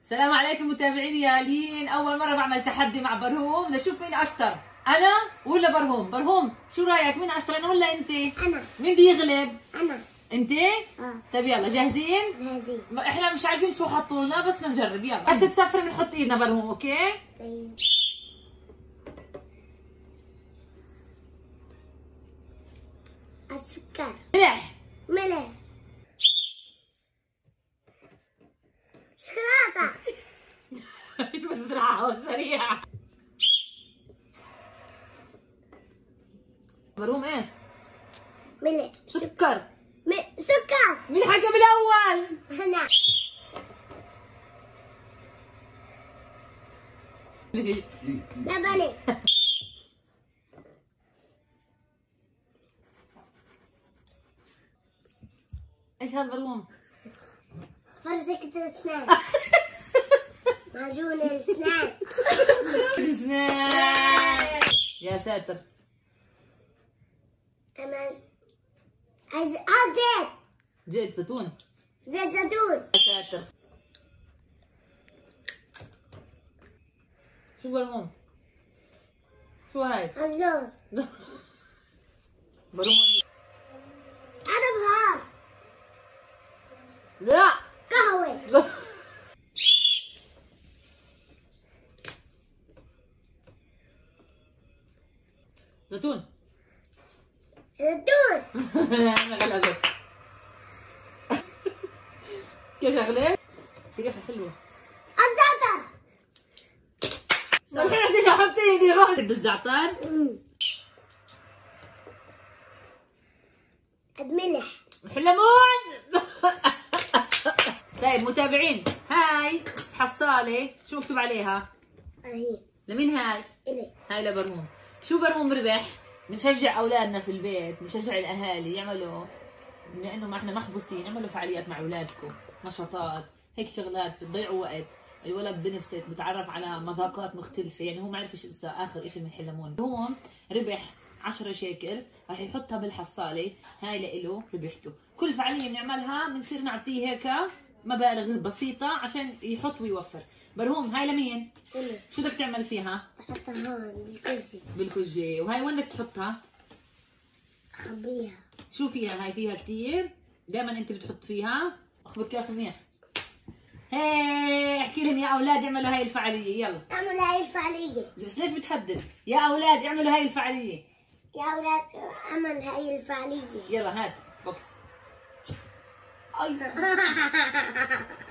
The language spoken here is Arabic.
السلام عليكم متابعيني يا لين. اول مره بعمل تحدي مع برهوم لشوف مين اشطر، انا ولا برهوم. برهوم شو رايك، مين اشطر انا ولا انت؟ انا. مين بده يغلب؟ انا. انت؟ طيب يلا جاهزين؟ جاهزين. احنا مش عارفين شو حطوا لنا بس نجرب. يلا هسه تصفري بنحط ايدنا برهوم. اوكي؟ طيب. السكر. ملح. ملح. شوكولاتة. بسرعة وسريعة. برهوم ايش؟ ملح. سكر. سكر. مين حكى بالاول؟ هنا. لبني. ايش هذا برهوم؟ فرشة الاسنان. معجون الاسنان. الاسنان. يا ساتر. كمان زيت. زيت زيتون. زيت زيتون. يا ساتر. شو برهوم؟ شو هاي؟ اللوز. برهوم. أنا بهار. لا. قهوة. لا. زيتون. زيتون. انا غلبت. كيف شغله؟ ريحه حلوه. الزعتر. الحين انت حطي ايدي غلط بالزعتر. الملح. حلمون. طيب متابعين، هاي حصاله شو مكتوب عليها؟ هي. لمين هاي؟ إلي. هاي لبرهوم. شو برهوم ربح؟ بنشجع اولادنا في البيت، بنشجع الاهالي يعملوا، بما انه ما احنا محبوسين، اعملوا فعاليات مع اولادكم، نشاطات، هيك شغلات بتضيعوا وقت، الولد بنبسط، بتعرف على مذاقات مختلفه، يعني هو ما عرفش ينسى اخر شيء من حلمون. هو ربح 10 شيكل، راح يحطها بالحصاله، هاي لإله ربحته. كل فعاليه بنعملها بنصير نعطيه هيك مبالغ بسيطه عشان يحط ويوفر. برهوم هاي لمين؟ إلي. شو بدك تعمل فيها؟ بحطها هون بالكرسي. بالكوجي. وهاي وين بدك تحطها؟ أخبيها. شو فيها؟ هاي فيها كثير، دائما انت بتحط فيها. اخبط كاس منيح. هي احكي لهم يا اولاد اعملوا هاي الفعاليه. يلا اعملوا هاي الفعالية. بس ليش بتهدد؟ يا اولاد اعملوا هاي الفعاليه. يا أولاد اعمل هاي الفعالية. يلا هات بوكس. اي